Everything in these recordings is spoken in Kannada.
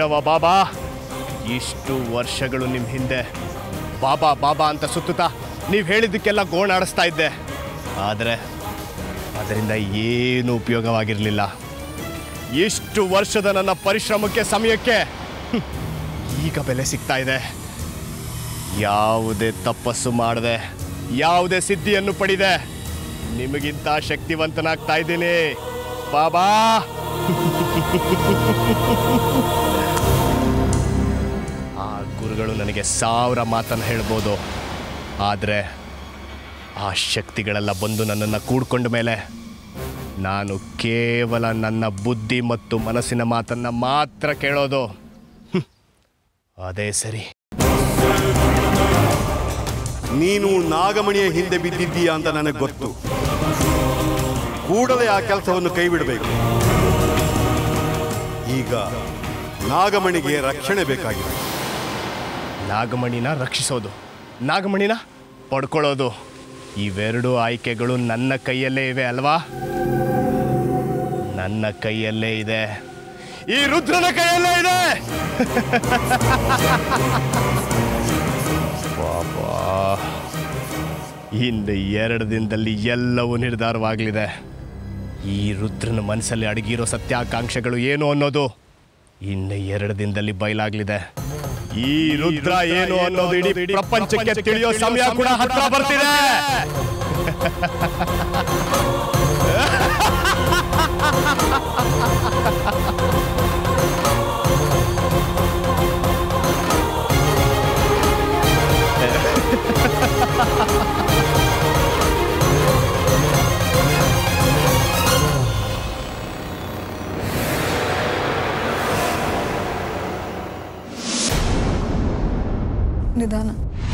ಭೈರವ ಬಾಬಾ ಇಷ್ಟು ವರ್ಷಗಳು ನಿಮ್ಮ ಹಿಂದೆ ಬಾಬಾ ಬಾಬಾ ಅಂತ ಸುತ್ತುತ್ತಾ ನೀವು ಹೇಳಿದ್ದಕ್ಕೆಲ್ಲ ಗೋಣಾಡಿಸ್ತಾ ಇದ್ದೆ. ಆದರೆ ಅದರಿಂದ ಏನೂ ಉಪಯೋಗವಾಗಿರಲಿಲ್ಲ. ಇಷ್ಟು ವರ್ಷದ ನನ್ನ ಪರಿಶ್ರಮಕ್ಕೆ ಸಮಯಕ್ಕೆ ಈಗ ಬೆಲೆ ಸಿಗ್ತಾ ಇದೆ. ಯಾವುದೇ ತಪಸ್ಸು ಮಾಡದೆ ಯಾವುದೇ ಸಿದ್ಧಿಯನ್ನು ಪಡೆದೆ ನಿಮಗಿಂತ ಶಕ್ತಿವಂತನಾಗ್ತಾ ಇದ್ದೀನಿ ಬಾಬಾ. ಆ ಗುರುಗಳು ನನಗೆ 1000 ಮಾತನ್ನು ಹೇಳ್ಬೋದು, ಆದರೆ ಆ ಶಕ್ತಿಗಳೆಲ್ಲ ಬಂದು ನನ್ನನ್ನು ಕೂಡ್ಕೊಂಡ ಮೇಲೆ ನಾನು ಕೇವಲ ನನ್ನ ಬುದ್ಧಿ ಮತ್ತು ಮನಸ್ಸಿನ ಮಾತನ್ನು ಮಾತ್ರ ಕೇಳೋದು. ಅದೇ ಸರಿ. ನೀನು ನಾಗಮಣಿಯ ಹಿಂದೆ ಬಿದ್ದಿದ್ದೀಯಾ ಅಂತ ನನಗೆ ಗೊತ್ತು. ಕೂಡಲೇ ಆ ಕೆಲಸವನ್ನು ಕೈ ಬಿಡಬೇಕು. ಈಗ ನಾಗಮಣಿಗೆ ರಕ್ಷಣೆ ಬೇಕಾಗಿದೆ. ನಾಗಮಣಿನ ರಕ್ಷಿಸೋದು, ನಾಗಮಣಿನ ಪಡ್ಕೊಳ್ಳೋದು, ಇವೆರಡು ಆಯ್ಕೆಗಳು ನನ್ನ ಕೈಯಲ್ಲೇ ಇವೆ ಅಲ್ವಾ? ನನ್ನ ಕೈಯಲ್ಲೇ ಇದೆ, ಈ ರುದ್ರನ ಕೈಯಲ್ಲೇ ಇದೆ. ಪಾಪಾ, ಇನ್ನು 2 ದಿನದಲ್ಲಿ ಎಲ್ಲವೂ ನಿರ್ಧಾರವಾಗಲಿದೆ. ಈ ರುದ್ರನ ಮನಸ್ಸಲ್ಲಿ ಅಡಗಿರೋ ಸತ್ಯಾಕಾಂಕ್ಷೆಗಳು ಏನು ಅನ್ನೋದು ಇನ್ನು 2 ದಿನದಲ್ಲಿ ಬಯಲಾಗಲಿದೆ. ಈ ರುದ್ರ ಏನು ಅನ್ನೋದು ಇಡೀ ಪ್ರಪಂಚಕ್ಕೆ ತಿಳಿಯೋ ಸಮಯ ಕೂಡ ಹತ್ರ ಬರ್ತಿದೆ. ನಿಧಾನ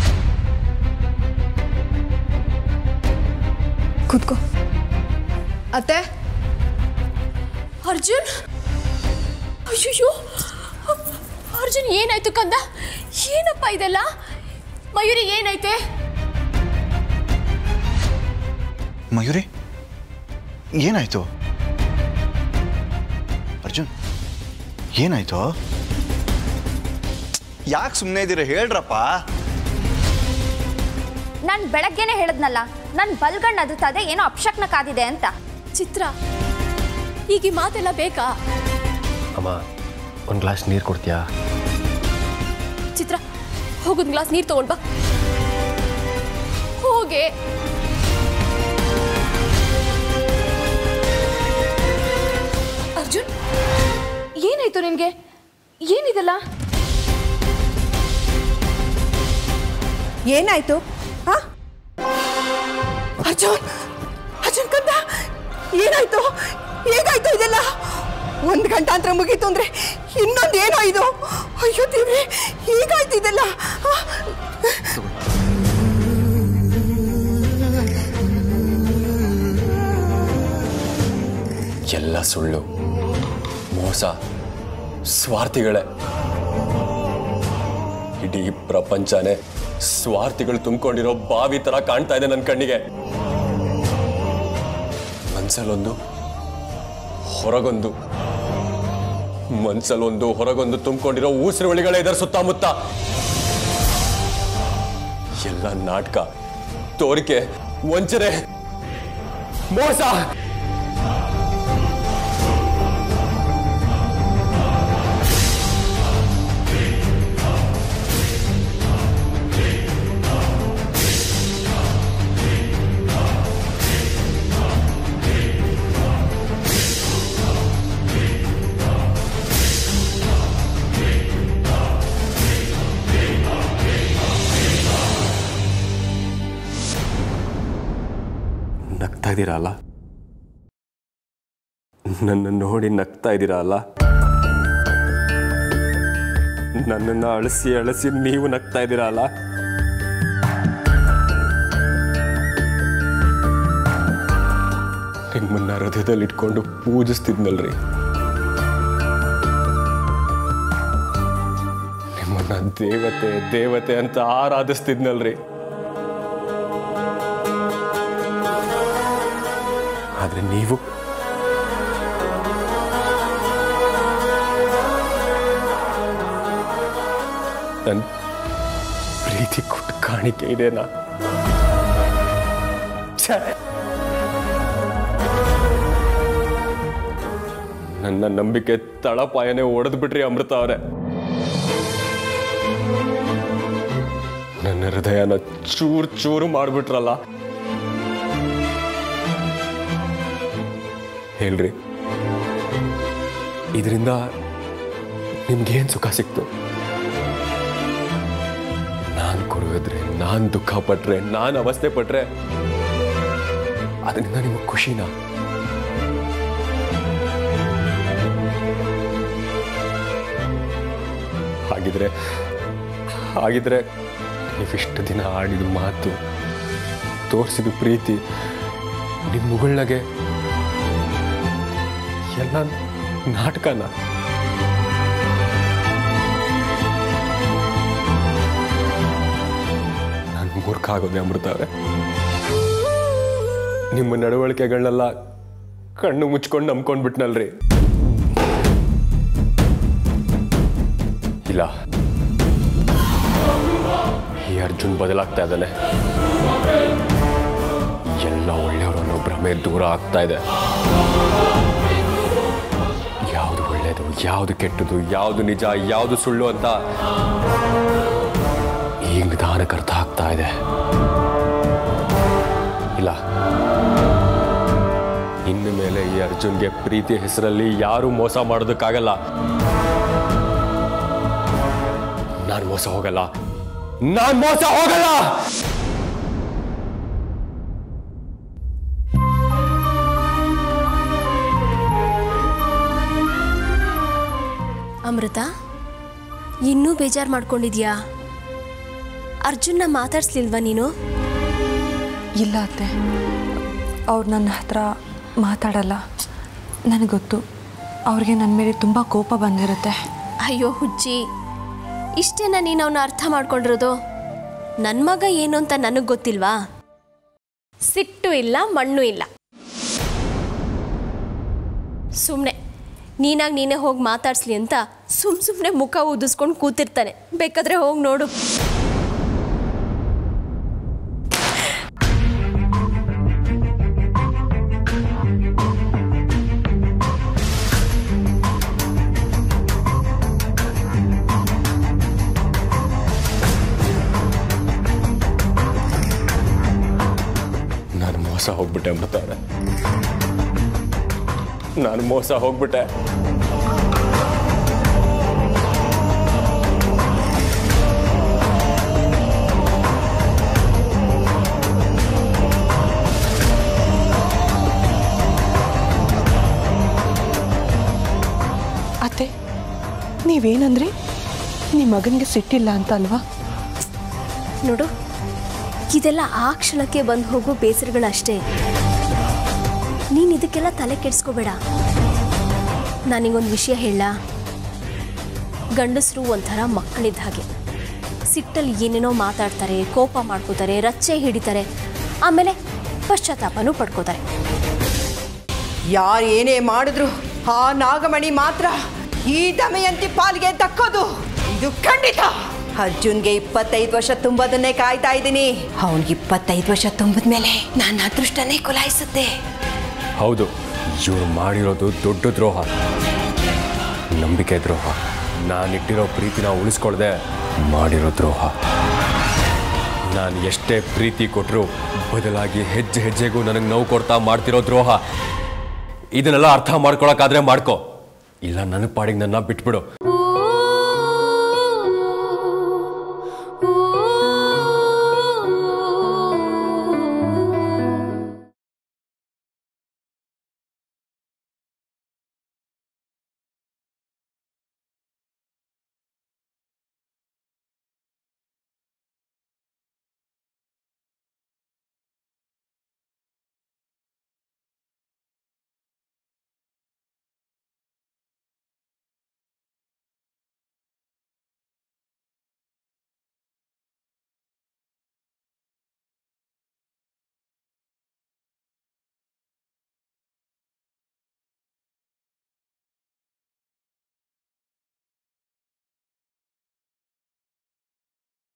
ಕೂತ್ಕೋ. ಅತ್ತೆ, ಅರ್ಜುನ್, ಅಯ್ಯೋ ಅರ್ಜುನ್, ಏನಾಯ್ತು ಕಂದ? ಏನಪ್ಪ ಇದೆಲ್ಲ? ಮಯೂರಿ ಏನಾಯ್ತೆ? ಮಯೂರಿ ಏನಾಯ್ತು? ಅರ್ಜುನ್ ಏನಾಯ್ತು? ಯಾಕೆ ಸುಮ್ಮನೆ ಇದ್ದೀರ? ಹೇಳ್ರಪ್ಪ. ನಾನು ಬೆಳಗ್ಗೆನೆ ಹೇಳಿದ್ನಲ್ಲ, ನನ್ನ ಬಲ್ಗಣ್ಣು ಅದುತ್ತದೆ, ಏನೋ ಅಪಶಕ್ನ ಕಾದಿದೆ ಅಂತ. ಚಿತ್ರ, ಈಗ ಈ ಮಾತೆಲ್ಲ ಬೇಕಾ? ಅಮ್ಮ, ಒಂದು ಗ್ಲಾಸ್ ನೀರು ಕೊಡ್ತೀಯಾ? ಚಿತ್ರ, ಹೋಗೊಂದು ಗ್ಲಾಸ್ ನೀರು ತಗೊಂಡ್ ಬಾ. ಹೋಗೆ. ಅರ್ಜುನ್, ಏನಾಯ್ತು ನಿನ್ಗೆ? ಏನಿದೆಲ್ಲ? ಏನಾಯ್ತು? ಅರ್ಜುನ್, ಅರ್ಜುನ್ ಕಂದ, ಏನಾಯ್ತು? ಹೇಗಾಯ್ತು ಇದೆಲ್ಲ? 1 ಗಂಟಾಂತರ ಮುಗೀತು ಅಂದ್ರೆ ಇನ್ನೊಂದು ಏನೋ ಇದು? ಅಯ್ಯೋ ದೇವ್ರೆ, ಹೇಗಾಯ್ತು ಇದೆಲ್ಲ? ಎಲ್ಲ ಸುಳ್ಳು, ಮೋಸ, ಸ್ವಾರ್ಥಿಗಳೇ. ಇಡೀ ಪ್ರಪಂಚನೇ ಸ್ವಾರ್ಥಿಗಳು ತುಂಬಿಕೊಂಡಿರೋ ಬಾವಿ ತರ ಕಾಣ್ತಾ ಇದೆ ನನ್ನ ಕಣ್ಣಿಗೆ. ಮನ್ಸಲ್ಲೊಂದು ಹೊರಗೊಂದು, ಮನ್ಸಲ್ಲೊಂದು ಹೊರಗೊಂದು ತುಂಬಿಕೊಂಡಿರೋ ಊಸರುಳಿಗಳೇ ಇದರ ಸುತ್ತಮುತ್ತ. ಎಲ್ಲ ನಾಟಕ, ತೋರಿಕೆ, ವಂಚನೆ, ಮೋಸ. ನಗ್ತಾ ಇದ್ದೀರಾ ಅಲ್ಲ? ನನ್ನ ನೋಡಿ ನಗ್ತಾ ಇದ್ದೀರಾ ಅಲ್ಲ? ನನ್ನನ್ನು ಅಳಿಸಿ ಅಳಿಸಿ ನೀವು ನಗ್ತಾ ಇದ್ದೀರಾ ಅಲ್ಲ? ನಿಮ್ಮನ್ನ ಹೃದಯದಲ್ಲಿ ಇಟ್ಕೊಂಡು ಪೂಜಿಸ್ತಿದ್ನಲ್ರಿ. ನಿಮ್ಮನ್ನ ದೇವತೆ ದೇವತೆ ಅಂತ ಆರಾಧಿಸ್ತಿದ್ನಲ್ರಿ. ಆದ್ರೆ ನೀವು ನನ್ನ ಪ್ರೀತಿ ಕೊಟ್ಟು ಕಾಣಿಕೆ ಇದೆನಾ? ನನ್ನ ನಂಬಿಕೆ ತಳಪಾಯನೇ ಒಡೆದು ಬಿಟ್ರಿ ಅಮೃತ ಅವರೇ. ನನ್ನ ಹೃದಯನ ಚೂರು ಚೂರು ಮಾಡಿಬಿಟ್ರಲ್ಲ. ಹೇಳ್ರಿ, ಇದರಿಂದ ನಿಮ್ಗೇನು ಸುಖ ಸಿಕ್ತು? ನಾನು ಕೊರಗಿದ್ರೆ, ನಾನು ದುಃಖ ಪಟ್ರೆ, ನಾನು ಅವಸ್ಥೆ ಪಟ್ರೆ ಅದರಿಂದ ನಿಮಗೆ ಖುಷಿನಾ? ಹಾಗಿದ್ರೆ ನೀವಿಷ್ಟು ದಿನ ಆಡಿದ ಮಾತು, ತೋರಿಸಿದ ಪ್ರೀತಿ, ನಿಮ್ಮ ಮುಗಳಾಗೆ ಎಲ್ಲ ನಾಟಕನ? ನಾನು ಮೂರ್ಖ ಆಗೋದೆ ಅಮೃತ ಅವರೇ. ನಿಮ್ಮ ನಡವಳಿಕೆಗಳನ್ನೆಲ್ಲ ಕಣ್ಣು ಮುಚ್ಕೊಂಡು ನಂಬ್ಕೊಂಡ್ಬಿಟ್ನಲ್ರಿ. ಇಲ್ಲ, ಈ ಅರ್ಜುನ್ ಬದಲಾಗ್ತಾ ಇದ್ದಾನೆ. ಎಲ್ಲ ಒಳ್ಳೆಯವರನ್ನು ಭ್ರಮೆ ದೂರ ಆಗ್ತಾ ಇದೆ. ಯಾವುದು ಒಳ್ಳೆಯದು, ಯಾವುದು ಕೆಟ್ಟದು, ಯಾವುದು ನಿಜ, ಯಾವುದು ಸುಳ್ಳು ಅಂತ ಈಗ ನಿಧಾನಕ್ಕೆ ಅರ್ಥ ಆಗ್ತಾ ಇದೆ. ಇಲ್ಲ, ಇನ್ನು ಮೇಲೆ ಈ ಅರ್ಜುನ್ಗೆ ಪ್ರೀತಿ ಹೆಸರಲ್ಲಿ ಯಾರೂ ಮೋಸ ಮಾಡೋದಕ್ಕಾಗಲ್ಲ. ನಾನು ಮೋಸ ಹೋಗಲ್ಲ. ಅಮೃತ, ಇನ್ನೂ ಬೇಜಾರು ಮಾಡ್ಕೊಂಡಿದ್ಯಾ? ಅರ್ಜುನ್ನ ಮಾತಾಡ್ಸ್ಲಿಲ್ವಾ ನೀನು? ಇಲ್ಲ ಅತ್ತೆ, ಅವ್ರು ನನ್ನ ಹತ್ರ ಮಾತಾಡಲ್ಲ. ನನಗೆ ಗೊತ್ತು, ಅವ್ರಿಗೆ ನನ್ನ ಮೇಲೆ ತುಂಬ ಕೋಪ ಬಂದಿರುತ್ತೆ. ಅಯ್ಯೋ ಹುಚ್ಚಿ, ಇಷ್ಟೇನ ನೀನು ಅವನ್ನ ಅರ್ಥ ಮಾಡ್ಕೊಂಡಿರೋದು? ನನ್ನ ಮಗ ಏನು ಅಂತ ನನಗೆ ಗೊತ್ತಿಲ್ವಾ? ಸಿಟ್ಟು ಇಲ್ಲ, ಮಣ್ಣು ಇಲ್ಲ. ಸುಮ್ಮನೆ ನೀನಾಗಿ ನೀನೇ ಹೋಗಿ ಮಾತಾಡ್ಸ್ಲಿ ಅಂತ ಸುಮ್ಮನೆ ಮುಖ ಊದಿಸ್ಕೊಂಡು ಕೂತಿರ್ತಾನೆ. ಬೇಕಾದ್ರೆ ಹೋಗಿ ನೋಡು. ನಾನು ಮೋಸ ಹೋಗ್ಬಿಟ್ಟೆ ಅಮೃತ ಅವರೇ. ನಾನು ಮೋಸ ಹೋಗ್ಬಿಟ್ಟೆ. ಅತ್ತೆ, ನೀವೇನಂದ್ರಿ? ನಿಮ್ಮ ಮಗನಿಗೆ ಸಿಟ್ಟಿಲ್ಲ ಅಂತ ಅಲ್ವಾ? ನೋಡು, ಇದೆಲ್ಲ ಆ ಕ್ಷಣಕ್ಕೆ ಬಂದು ಹೋಗೋ ಬೇಸರಗಳಷ್ಟೇ. ನೀನು ಇದಕ್ಕೆಲ್ಲ ತಲೆ ಕೆಡಿಸ್ಕೋಬೇಡ. ನಾನಿಗೊಂದು ವಿಷಯ ಹೇಳ. ಗಂಡಸರು ಒಂಥರ ಮಕ್ಕಳಿದ್ದ ಹಾಗೆ. ಸಿಟ್ಟಲ್ಲಿ ಏನೇನೋ ಮಾತಾಡ್ತಾರೆ, ಕೋಪ ಮಾಡ್ಕೋತಾರೆ, ರಚ್ಚೆ ಹಿಡಿತಾರೆ, ಆಮೇಲೆ ಪಶ್ಚಾತ್ತಾಪನೂ ಪಡ್ಕೋತಾರೆ. ಯಾರು ಏನೇ ಮಾಡಿದ್ರು ಆ ನಾಗಮಣಿ ಮಾತ್ರ ಈ ದಮಯಂತಿ ಪಾಲಿಗೆ ದಕ್ಕೋದು, ಇದು ಖಂಡಿತ. ಅರ್ಜುನ್ಗೆ 25 ವರ್ಷ ತುಂಬೋದನ್ನೇ ಕಾಯ್ತಾ ಇದ್ದೀನಿ. ಅವನಿಗೆ 25 ವರ್ಷ ತುಂಬಿದ ಮೇಲೆ ನನ್ನ ಅದೃಷ್ಟನೇ ಕುಲಾಯಿಸುತ್ತೆ. ಹೌದು, ಇವ್ರು ಮಾಡಿರೋದು ದೊಡ್ಡ ದ್ರೋಹ, ನಂಬಿಕೆ ದ್ರೋಹ. ನಾನಿಟ್ಟಿರೋ ಪ್ರೀತಿನ ಉಳಿಸ್ಕೊಳ್ದೆ ಮಾಡಿರೋ ದ್ರೋಹ. ನಾನು ಎಷ್ಟೇ ಪ್ರೀತಿ ಕೊಟ್ಟರು ಬದಲಾಗಿ ಹೆಜ್ಜೆ ಹೆಜ್ಜೆಗೂ ನನಗೆ ನೋವು ಕೊಡ್ತಾ ಮಾಡ್ತಿರೋ ದ್ರೋಹ. ಇದನ್ನೆಲ್ಲ ಅರ್ಥ ಮಾಡ್ಕೊಳಕ್ಕಾದ್ರೆ ಮಾಡ್ಕೊ, ಇಲ್ಲ ನನ್ನ ಪಾಡಿಗೆ ನನ್ನ ಬಿಟ್ಬಿಡು.